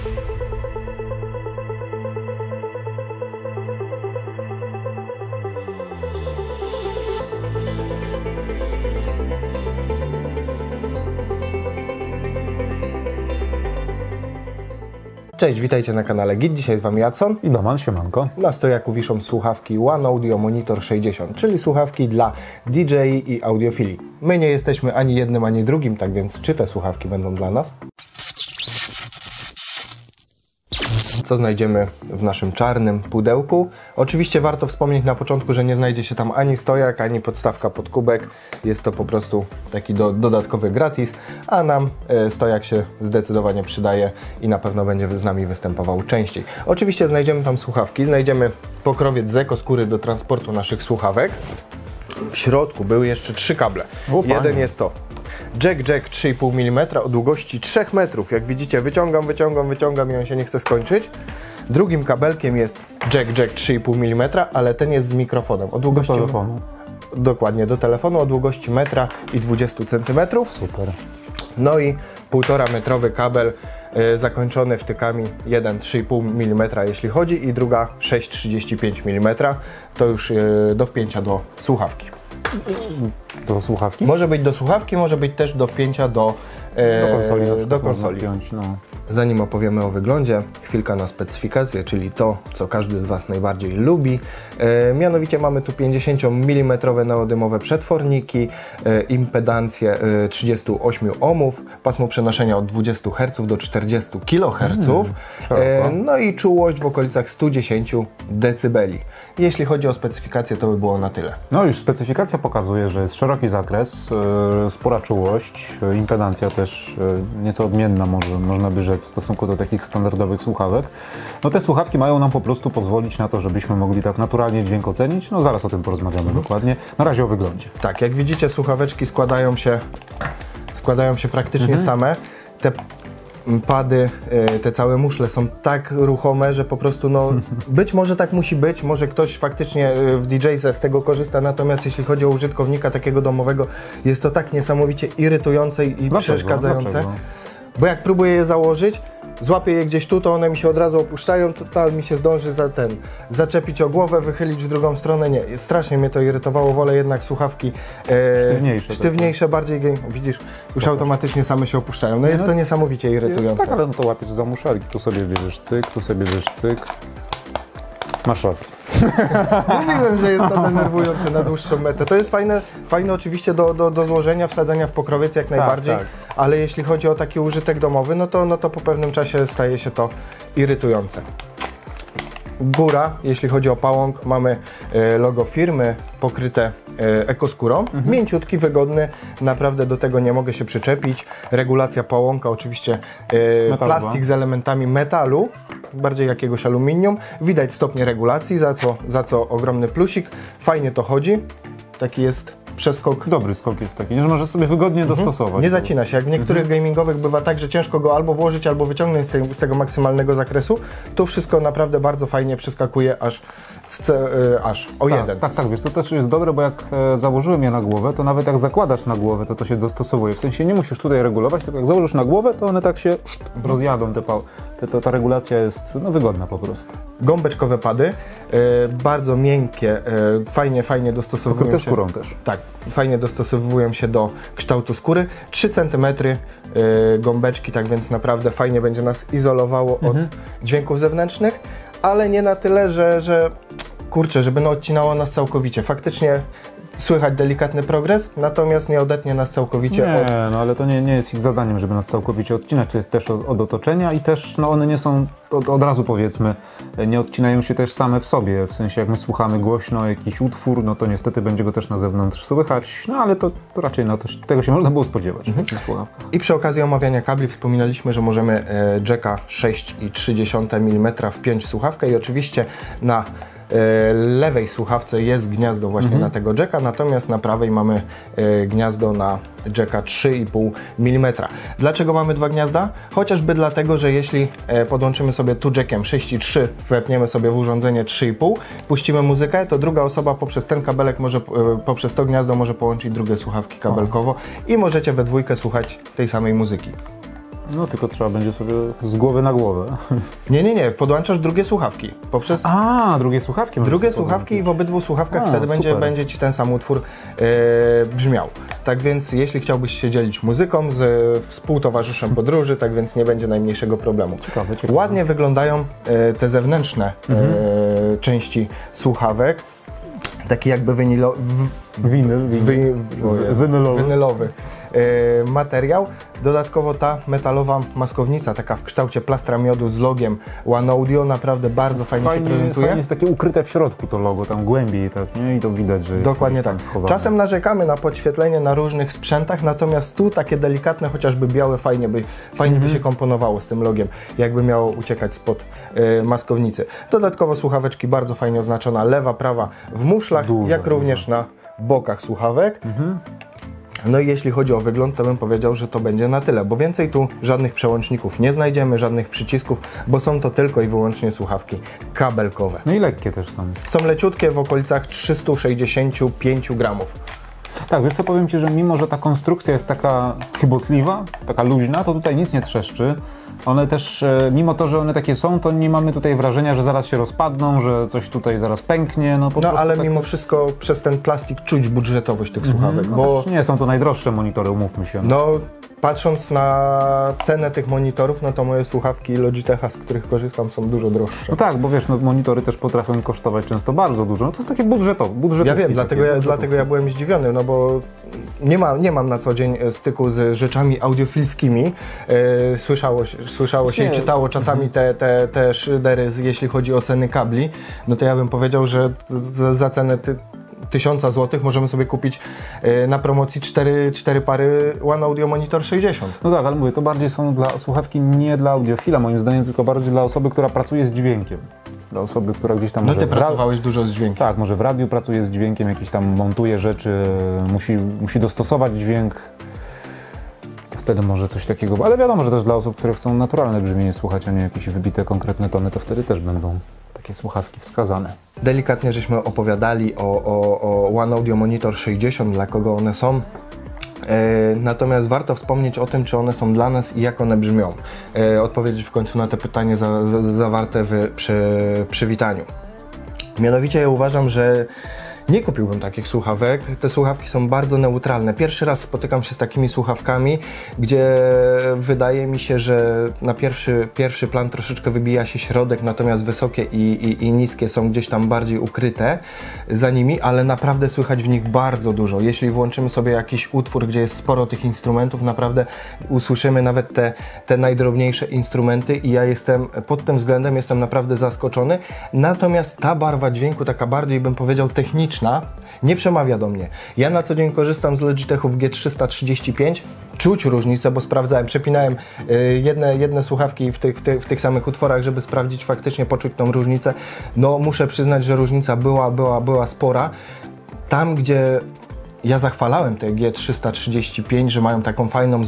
Cześć, witajcie na kanale Git. Dzisiaj z Wami Jadson i Doman, siemanko. Na stojaku wiszą słuchawki One Audio Monitor 60, czyli słuchawki dla DJ i audiofili. My nie jesteśmy ani jednym, ani drugim, tak więc czy te słuchawki będą dla nas? Co znajdziemy w naszym czarnym pudełku? Oczywiście warto wspomnieć na początku, że nie znajdzie się tam ani stojak, ani podstawka pod kubek. Jest to po prostu taki dodatkowy gratis, a nam stojak się zdecydowanie przydaje i na pewno będzie z nami występował częściej. Oczywiście znajdziemy tam słuchawki, znajdziemy pokrowiec z ekoskóry do transportu naszych słuchawek. W środku były jeszcze 3 kable. Jeden jest to jack 3,5 mm o długości 3 metrów. Jak widzicie, wyciągam i on się nie chce skończyć. Drugim kabelkiem jest jack 3,5 mm, ale ten jest z mikrofonem o długości... Do telefonu. Dokładnie, do telefonu o długości 1,20 cm. Super. No i 1,5 metrowy kabel zakończony wtykami, jeden 3,5 mm jeśli chodzi i druga 6,35 mm. To już do wpięcia do słuchawki. Do słuchawki? Może być do słuchawki, może być też do wpięcia do konsoli. Wpiąć, no. Zanim opowiemy o wyglądzie, chwilka na specyfikację, czyli to, co każdy z Was najbardziej lubi. Mianowicie mamy tu 50 mm neodymowe przetworniki, impedancję 38 ohmów, pasmo przenoszenia od 20 Hz do 40 kHz, no i czułość w okolicach 110 dB. Jeśli chodzi o specyfikację, to by było na tyle. No już specyfikacja pokazuje, że jest szeroki zakres, spora czułość, impedancja też nieco odmienna można by rzec w stosunku do takich standardowych słuchawek. No te słuchawki mają nam po prostu pozwolić na to, żebyśmy mogli tak naturalnie dźwięk ocenić. No zaraz o tym porozmawiamy dokładnie. Na razie o wyglądzie. Tak, jak widzicie, słuchaweczki składają się praktycznie same. Te pady, te całe muszle są tak ruchome, że po prostu no, być może tak musi być, może ktoś faktycznie w DJ-ce z tego korzysta, natomiast jeśli chodzi o użytkownika takiego domowego, jest to tak niesamowicie irytujące i przeszkadzające. Dlaczego? Bo jak próbuję je założyć, złapię je gdzieś tu, to one mi się od razu opuszczają, total mi się zdąży zaczepić o głowę, wychylić w drugą stronę. Nie, strasznie mnie to irytowało, wolę jednak słuchawki sztywniejsze, bardziej widzisz, już automatycznie same się opuszczają. No jest to niesamowicie irytujące. Tak, ale no to łapiesz za muszarki, tu sobie bierzesz cyk, tu sobie bierzesz cyk. Masz rację. Mówiłem, że jest to denerwujące na dłuższą metę. To jest fajne oczywiście do złożenia, wsadzenia w pokrowiec jak najbardziej, tak. Ale jeśli chodzi o taki użytek domowy, no to po pewnym czasie staje się to irytujące. Góra, jeśli chodzi o pałąk, mamy logo firmy pokryte ekoskórą. Mięciutki, wygodny, naprawdę do tego nie mogę się przyczepić. Regulacja pałąka, oczywiście plastik z elementami metalu, bardziej jakiegoś aluminium. Widać stopnie regulacji, za co ogromny plusik. Fajnie to chodzi. Taki jest przeskok. Dobry skok jest taki, że może sobie wygodnie dostosować. Nie zacina się. Jak w niektórych gamingowych bywa tak, że ciężko go albo włożyć, albo wyciągnąć z tego maksymalnego zakresu. Tu wszystko naprawdę bardzo fajnie przeskakuje aż o jeden. Tak, wiesz, to też jest dobre, bo jak założyłem je na głowę, to nawet jak zakładasz na głowę, to się dostosowuje. W sensie nie musisz tutaj regulować, tylko jak założysz na głowę, to one tak się rozjadą, ta regulacja jest wygodna po prostu. Gąbeczkowe pady, bardzo miękkie, fajnie dostosowują się. Skórą też. Tak, fajnie dostosowują się do kształtu skóry. 3 cm gąbeczki, tak więc naprawdę fajnie będzie nas izolowało od dźwięków zewnętrznych, ale nie na tyle, że kurczę, żeby odcinało nas całkowicie. Faktycznie słychać delikatny progres, natomiast nie odetnie nas całkowicie od... No ale to nie jest ich zadaniem, żeby nas całkowicie odcinać, to jest też od otoczenia i też one nie są, od razu powiedzmy, nie odcinają się też same w sobie, w sensie jak my słuchamy głośno jakiś utwór, no to niestety będzie go też na zewnątrz słychać, no ale to raczej tego się można było spodziewać w takich słuchawkach. I przy okazji omawiania kabli wspominaliśmy, że możemy jacka 6,3 mm wpiąć w słuchawkę i oczywiście na lewej słuchawce jest gniazdo właśnie na tego jacka, natomiast na prawej mamy gniazdo na jacka 3,5 mm. Dlaczego mamy dwa gniazda? Chociażby dlatego, że jeśli podłączymy sobie tu jackiem 6,3, wepniemy sobie w urządzenie 3,5, puścimy muzykę, to druga osoba poprzez ten kabelek poprzez to gniazdo może połączyć drugie słuchawki kabelkowo i możecie we dwójkę słuchać tej samej muzyki. No tylko trzeba będzie sobie z głowy na głowę. Nie, podłączasz drugie słuchawki. Poprzez Drugie słuchawki. drugie słuchawki i w obydwu słuchawkach wtedy będzie Ci ten sam utwór brzmiał. Tak więc jeśli chciałbyś się dzielić muzyką z współtowarzyszem podróży, tak więc nie będzie najmniejszego problemu. Ciekawe. Ładnie wyglądają te zewnętrzne części słuchawek. Taki jakby winylowy materiał. Dodatkowo ta metalowa maskownica, taka w kształcie plastra miodu z logiem One Audio, naprawdę bardzo fajnie się prezentuje. Fajnie jest takie ukryte w środku to logo, tam głębiej, tak, nie? I to widać, że jest dokładnie tak. schowane. Czasem narzekamy na podświetlenie na różnych sprzętach, natomiast tu takie delikatne, chociażby białe, fajnie by się komponowało z tym logiem, jakby miało uciekać spod maskownicy. Dodatkowo słuchaweczki bardzo fajnie oznaczona, lewa, prawa w muszlach, jak również na bokach słuchawek. No i jeśli chodzi o wygląd, to bym powiedział, że to będzie na tyle, bo więcej tu żadnych przełączników nie znajdziemy, żadnych przycisków, bo są to tylko i wyłącznie słuchawki kabelkowe. No i lekkie też są. Są leciutkie, w okolicach 365 gramów. Tak, wiesz co, powiem Ci, że mimo, że ta konstrukcja jest taka chybotliwa, taka luźna, to tutaj nic nie trzeszczy. One też, mimo to, że one takie są, to nie mamy tutaj wrażenia, że zaraz się rozpadną, że coś tutaj zaraz pęknie. No ale mimo wszystko przez ten plastik czuć budżetowość tych słuchawek, bo nie są to najdroższe monitory, umówmy się. No, patrząc na cenę tych monitorów, no to moje słuchawki Logitecha, z których korzystam, są dużo droższe. No tak, bo wiesz, no, monitory też potrafią kosztować często bardzo dużo. No to jest takie budżetowe. Ja wiem, dlatego ja byłem zdziwiony, no bo nie mam na co dzień styku z rzeczami audiofilskimi. Słyszało się i czytało czasami te szydery, jeśli chodzi o ceny kabli. No to ja bym powiedział, że za cenę 1000 zł możemy sobie kupić na promocji 4 pary One Audio Monitor 60. No tak, ale mówię, to bardziej są dla słuchawki nie dla audiofila, moim zdaniem, tylko bardziej dla osoby, która pracuje z dźwiękiem. Dla osoby, która gdzieś tam... No ty pracowałeś dużo z dźwiękiem. Tak, może w radiu pracuje z dźwiękiem, jakiś tam montuje rzeczy, musi dostosować dźwięk. Wtedy może coś takiego, ale wiadomo, że też dla osób, które chcą naturalne brzmienie słuchać, a nie jakieś wybite konkretne tony, to wtedy też będą takie słuchawki wskazane. Delikatnie żeśmy opowiadali o One Audio Monitor 60, dla kogo one są. Natomiast warto wspomnieć o tym, czy one są dla nas i jak one brzmią. Odpowiedzieć w końcu na te pytanie zawarte w przywitaniu. Mianowicie ja uważam, że nie kupiłbym takich słuchawek. Te słuchawki są bardzo neutralne. Pierwszy raz spotykam się z takimi słuchawkami, gdzie wydaje mi się, że na pierwszy plan troszeczkę wybija się środek, natomiast wysokie i niskie są gdzieś tam bardziej ukryte za nimi, ale naprawdę słychać w nich bardzo dużo. Jeśli włączymy sobie jakiś utwór, gdzie jest sporo tych instrumentów, naprawdę usłyszymy nawet te najdrobniejsze instrumenty i ja pod tym względem jestem naprawdę zaskoczony. Natomiast ta barwa dźwięku, taka bardziej bym powiedział techniczna, nie przemawia do mnie. Ja na co dzień korzystam z Logitechów G335, czuć różnicę, bo sprawdzałem, przepinałem jedne słuchawki w tych samych utworach, żeby sprawdzić, faktycznie poczuć tą różnicę. No muszę przyznać, że różnica była spora. Tam, gdzie ja zachwalałem te G335, że mają taką fajną,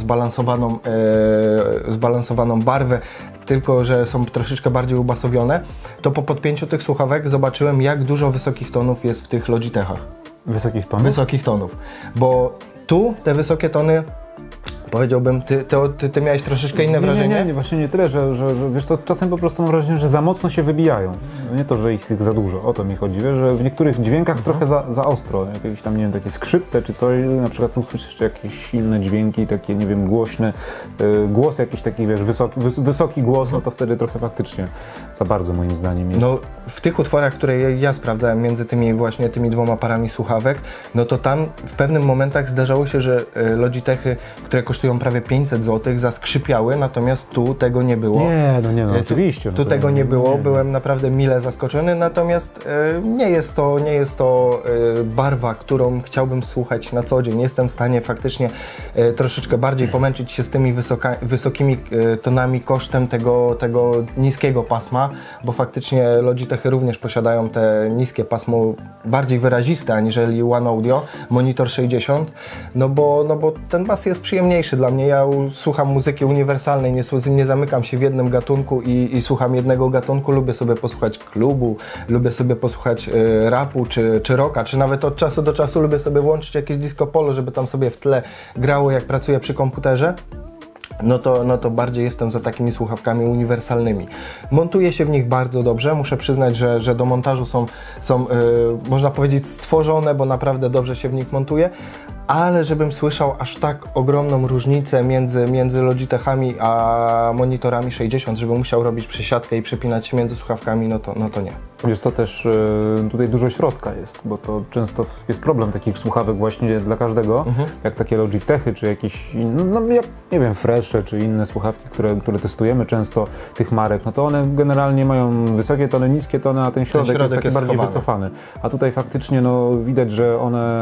zbalansowaną barwę, tylko że są troszeczkę bardziej ubasowione, to po podpięciu tych słuchawek zobaczyłem, jak dużo wysokich tonów jest w tych Logitechach. Wysokich tonów? Wysokich tonów, bo tu te wysokie tony, powiedziałbym, ty miałeś troszeczkę inne wrażenie? Nie, właśnie nie tyle, że wiesz, to czasem po prostu mam wrażenie, że za mocno się wybijają. Nie to, że ich za dużo, o to mi chodzi, wiesz, że w niektórych dźwiękach trochę za ostro, jakieś tam, nie wiem, takie skrzypce czy coś, na przykład tu słyszysz jakieś inne dźwięki, takie, nie wiem, głośne, głos jakiś taki, wiesz, wysoki głos, no to wtedy trochę faktycznie za bardzo moim zdaniem jest. No, w tych utworach, które ja sprawdzałem między tymi dwoma parami słuchawek, no to tam w pewnych momentach zdarzało się, że Logitechy, które kosztują prawie 500 zł, zaskrzypiały, natomiast tu tego nie było. No oczywiście. Tu tego nie było, byłem naprawdę mile zaskoczony, natomiast nie jest to barwa, którą chciałbym słuchać na co dzień. Jestem w stanie faktycznie troszeczkę bardziej pomęczyć się z tymi wysokimi tonami kosztem tego niskiego pasma, bo faktycznie Logitechy również posiadają te niskie pasmo bardziej wyraziste aniżeli One Audio Monitor 60, no bo ten bas jest przyjemniejszy dla mnie. Ja słucham muzyki uniwersalnej, nie zamykam się w jednym gatunku i słucham jednego gatunku. Lubię sobie posłuchać klubu, lubię sobie posłuchać rapu czy rocka, czy nawet od czasu do czasu lubię sobie włączyć jakieś disco polo, żeby tam sobie w tle grało, jak pracuję przy komputerze. no to bardziej jestem za takimi słuchawkami uniwersalnymi. Montuje się w nich bardzo dobrze, muszę przyznać, że do montażu są można powiedzieć stworzone, bo naprawdę dobrze się w nich montuje, ale żebym słyszał aż tak ogromną różnicę między Logitechami a monitorami 60, żebym musiał robić przesiadkę i przepinać się między słuchawkami, no to nie. Wiesz co, też tutaj dużo środka jest, bo to często jest problem takich słuchawek właśnie dla każdego, jak takie Logitechy, czy jakieś, jak, nie wiem, Freshe, czy inne słuchawki, które testujemy często, tych marek, no to one generalnie mają wysokie tony, niskie tony, a ten środek jest taki bardziej wycofany. A tutaj faktycznie widać, że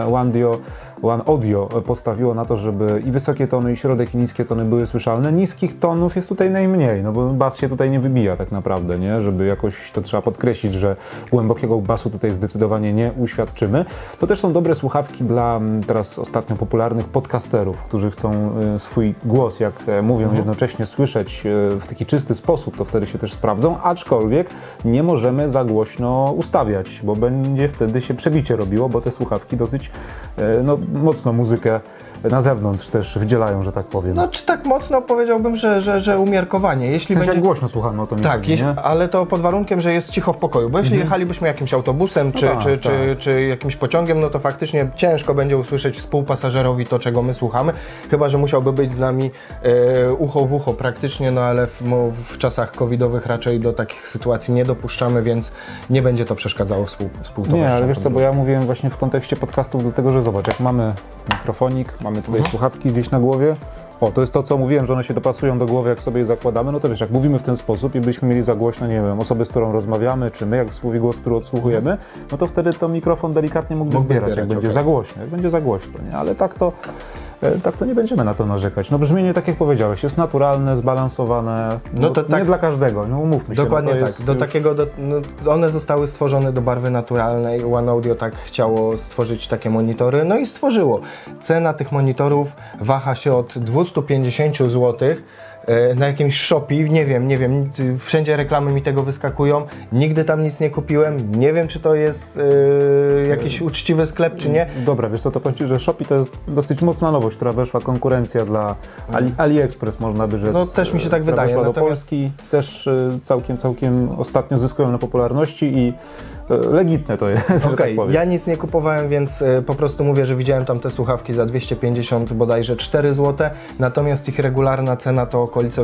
One Audio postawiło na to, żeby i wysokie tony, i środek, i niskie tony były słyszalne. Niskich tonów jest tutaj najmniej, no bo bas się tutaj nie wybija tak naprawdę, nie? Żeby jakoś to trzeba podkreślić, że głębokiego basu tutaj zdecydowanie nie uświadczymy. To też są dobre słuchawki dla teraz ostatnio popularnych podcasterów, którzy chcą swój głos, jak mówią, jednocześnie słyszeć w taki czysty sposób, to wtedy się też sprawdzą, aczkolwiek nie możemy za głośno ustawiać, bo będzie wtedy się przebicie robiło, bo te słuchawki dosyć mocno muzykę na zewnątrz też wydzielają, że tak powiem. No czy tak mocno powiedziałbym, że umiarkowanie. Jeśli będzie... jak głośno słuchamy, o to mi chodzi, nie? Ale to pod warunkiem, że jest cicho w pokoju, bo jeśli jechalibyśmy jakimś autobusem czy jakimś pociągiem, no to faktycznie ciężko będzie usłyszeć współpasażerowi to, czego my słuchamy, chyba że musiałby być z nami ucho w ucho praktycznie, no ale w czasach covidowych raczej do takich sytuacji nie dopuszczamy, więc nie będzie to przeszkadzało współtowarzyszom. Nie, ale wiesz co, bo ja mówiłem właśnie w kontekście podcastów do tego, że zobacz, jak mamy mikrofonik, mamy tutaj słuchawki gdzieś na głowie. O, to jest to, co mówiłem, że one się dopasują do głowy, jak sobie je zakładamy. No to wiesz, jak mówimy w ten sposób i byśmy mieli za głośno, nie wiem, osobę, z którą rozmawiamy, czy my, jak swój głos, który odsłuchujemy, no to wtedy to mikrofon delikatnie mógłby zbierać, jak będzie za głośno, nie? Ale tak to nie będziemy na to narzekać. No brzmienie, tak jak powiedziałeś, jest naturalne, zbalansowane, nie dla każdego, no umówmy się. Dokładnie tak. One zostały stworzone do barwy naturalnej. One Audio tak chciało stworzyć takie monitory, no i stworzyło. Cena tych monitorów waha się od 250 zł. Na jakimś Shopee, nie wiem, wszędzie reklamy mi tego wyskakują, nigdy tam nic nie kupiłem, nie wiem, czy to jest jakiś uczciwy sklep, czy nie. Dobra, wiesz co, to powiem Ci, że Shopee to jest dosyć mocna nowość, która weszła, konkurencja dla AliExpress, można by rzec. No też mi się tak wydaje. Weszła do Polski, też całkiem ostatnio zyskują na popularności i legitne to jest, że tak powiem. Ja nic nie kupowałem, więc po prostu mówię, że widziałem tam te słuchawki za 250 bodajże 4 zł, natomiast ich regularna cena to okolice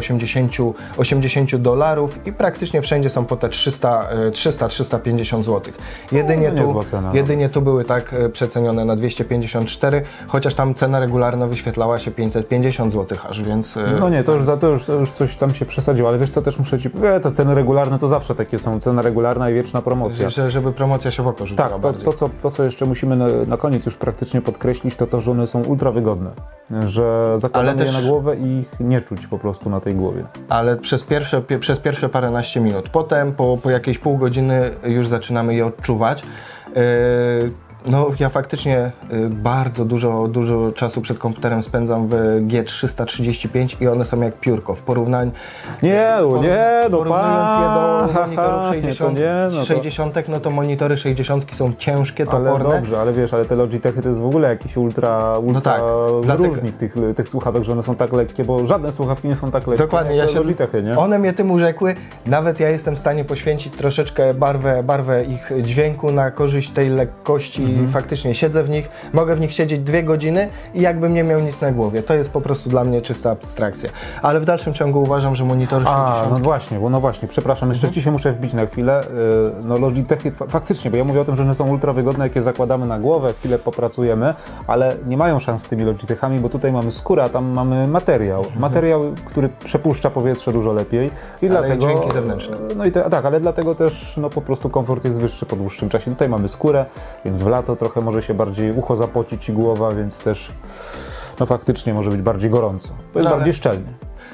$80 i praktycznie wszędzie są po te 300-350 zł. Jedynie tu były tak przecenione na 254, chociaż tam cena regularna wyświetlała się 550 zł aż, więc... No nie, to już coś tam się przesadziło, ale wiesz co, też muszę Ci powiedzieć, te ceny regularne to zawsze takie są, cena regularna i wieczna promocja. Żeby promocja się w oko rzuciła bardziej. To, co jeszcze musimy na koniec już praktycznie podkreślić, to, że one są ultra wygodne, że zakładamy je na głowę i ich nie czuć po prostu na tej głowie. Ale przez pierwsze paręnaście minut. Potem po jakieś pół godziny już zaczynamy je odczuwać. No, ja faktycznie bardzo dużo czasu przed komputerem spędzam w G335 i one są jak piórko w porównaniu. Porównując je do monitorów 60, no to monitory 60 są ciężkie, toporne. Ale dobrze, ale wiesz, ale te Logitechy to jest w ogóle jakiś ultra wyróżnik tych słuchawek, że one są tak lekkie, bo żadne słuchawki nie są tak lekkie. Dokładnie, jak Logitechy, nie? One mnie tym urzekły. Nawet ja jestem w stanie poświęcić troszeczkę barwę ich dźwięku na korzyść tej lekkości. Faktycznie siedzę w nich, mogę w nich siedzieć 2 godziny i jakbym nie miał nic na głowie. To jest po prostu dla mnie czysta abstrakcja. Ale w dalszym ciągu uważam, że monitory 60... No właśnie, przepraszam, jeszcze Ci się muszę wbić na chwilę. No Logitechy faktycznie, bo ja mówię o tym, że one są ultra wygodne, jak je zakładamy na głowę, chwilę popracujemy, ale nie mają szans z tymi Logitechami, bo tutaj mamy skórę, a tam mamy materiał. Materiał, który przepuszcza powietrze dużo lepiej. I dlatego, dźwięki zewnętrzne. Tak, ale dlatego też po prostu komfort jest wyższy po dłuższym czasie. Tutaj mamy skórę, więc w lato trochę może się bardziej ucho zapocić i głowa, więc też faktycznie może być bardziej gorąco. To jest bardziej szczelnie.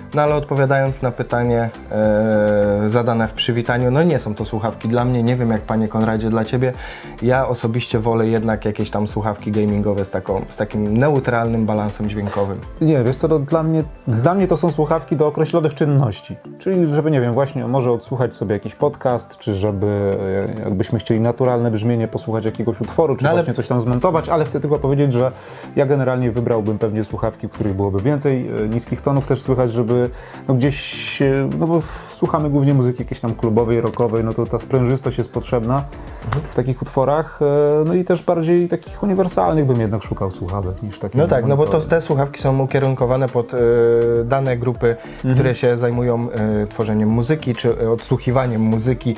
No ale odpowiadając na pytanie zadane w przywitaniu, no nie są to słuchawki dla mnie, nie wiem jak Panie Konradzie dla Ciebie. Ja osobiście wolę jednak jakieś tam słuchawki gamingowe z takim neutralnym balansem dźwiękowym. Nie, wiesz co, to dla mnie to są słuchawki do określonych czynności. Czyli żeby, nie wiem, właśnie może odsłuchać sobie jakiś podcast, czy żeby, jakbyśmy chcieli naturalne brzmienie posłuchać jakiegoś utworu, czy No ale... właśnie coś tam zmontować, ale chcę tylko powiedzieć, że ja generalnie wybrałbym pewnie słuchawki, w których byłoby więcej niskich tonów, też słychać, żeby no gdzieś, no bo słuchamy głównie muzyki jakiejś tam klubowej, rockowej, no to ta sprężystość jest potrzebna w takich utworach, no i też bardziej takich uniwersalnych bym jednak szukał słuchawek niż takich. No tak, no bo te słuchawki są ukierunkowane pod dane grupy, które się zajmują tworzeniem muzyki, czy odsłuchiwaniem muzyki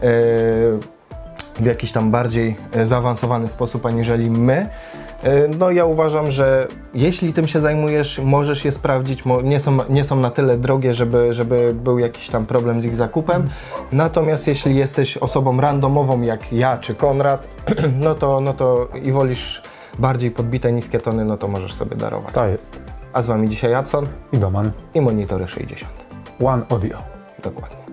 w jakiś tam bardziej zaawansowany sposób aniżeli my. No ja uważam, że jeśli tym się zajmujesz, możesz je sprawdzić, nie są na tyle drogie, żeby był jakiś tam problem z ich zakupem. Natomiast jeśli jesteś osobą randomową jak ja czy Konrad, no to i wolisz bardziej podbite niskie tony, no to możesz sobie darować. Tak jest. A z Wami dzisiaj Adson I Doman. i Monitory 60. One Audio. Dokładnie.